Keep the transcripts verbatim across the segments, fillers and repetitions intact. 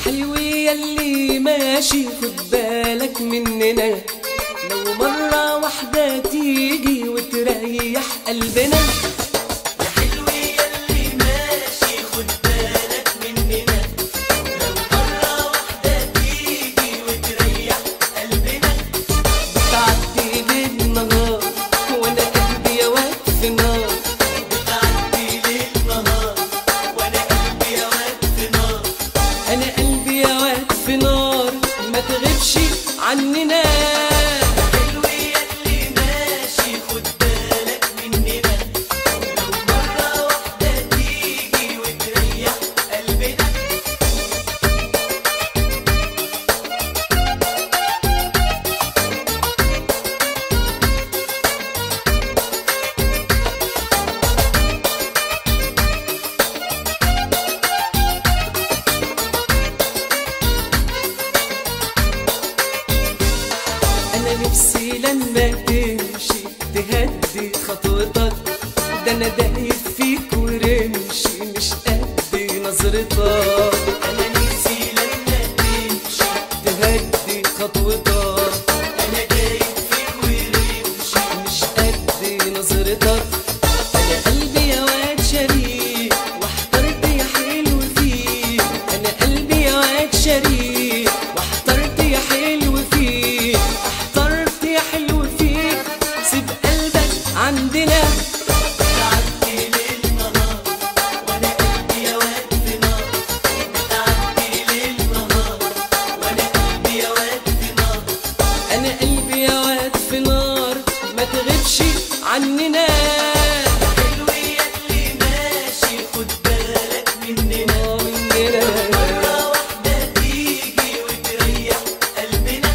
حلو ياللي ماشي خد بالك مننا، لو مرة واحدة تيجي وتريح قلبنا. يا حلو ياللي ماشي خد بالك مننا، لو مرة واحدة تيجي وتريح قلبنا. بتعدي ليل نهار وانا قلبي يا واد في نار، بتعدي ليل نهار وانا قلبي يا واد في نار. انا قلبي يا واد في نار ما تغيبش عننا. حلو ياللي ماشي خد بالك مننا، لو مرة واحدة تيجي وتريح قلبنا. انا نفسي لما تمشي تهدي خطوتك، ده انا دايب فيك ورمشي مش قد نظرتك. أنا نفسي لما تمشي تهدي خطوتك، أنا دايب فيك ورمشي مش قد نظرتك. انا قلبي يا واد شريك واحترت يا حلو فيك، انا قلبي يا واد شريك واحترت يا حلو فيك، احترت يا حلو فيك. سيب قلبك عندنا. بتعدي ليل نهار وأنا قلبي يا واد في نار. بتعدي ليل نهار وأنا قلبي يا واد في نار. انا قلبي يا واد في نار ما تغيبش عننا. حلو ياللي ماشي خد بالك مننا، آه مننا. مرة واحدة تيجي وتريح قلبنا.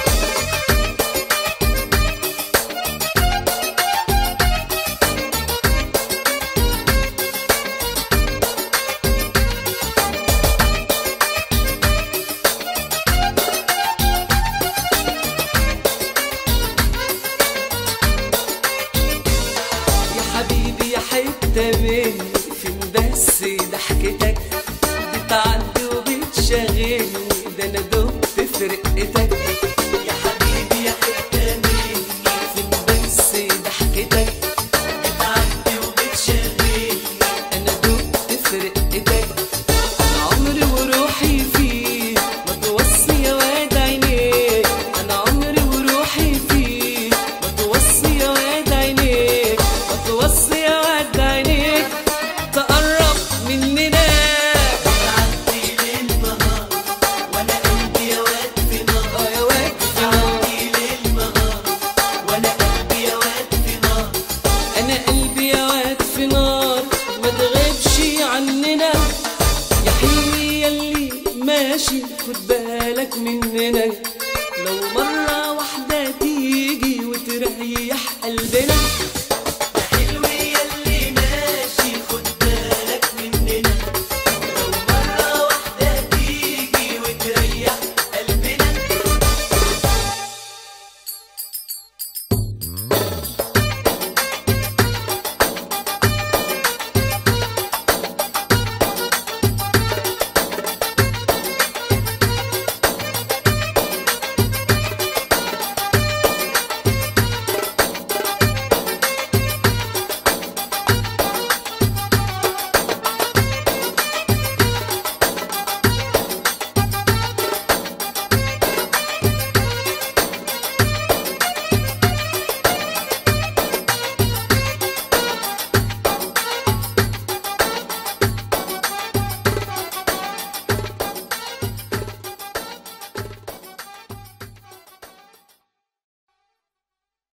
يا حبيبي يا حتة مني فين بس ضحكتك، بتعدي وبتشغلني ده انا دبت في رقتك. يا حبيبي يا حتة مني فين بس ضحكتك، بتعدي وبتشغلني. انا دبت في رقتك. انا عمري وروحي فيك ما توصي يا واد عينيك، انا عمري وروحي فيك ما توصي يا واد عينيك، ما توصي يا واد عينيك تقرب مننا. بتعدي ليل نهار وأنا قلبي يا واد في نار. اه يا واد في نار. بتعدي ليل نهار وأنا قلبي يا واد في نار. انا قلبي يا واد في نار ما تغيبش عننا. يا حلوي ياللي ماشي خد بالك مننا، لو مرة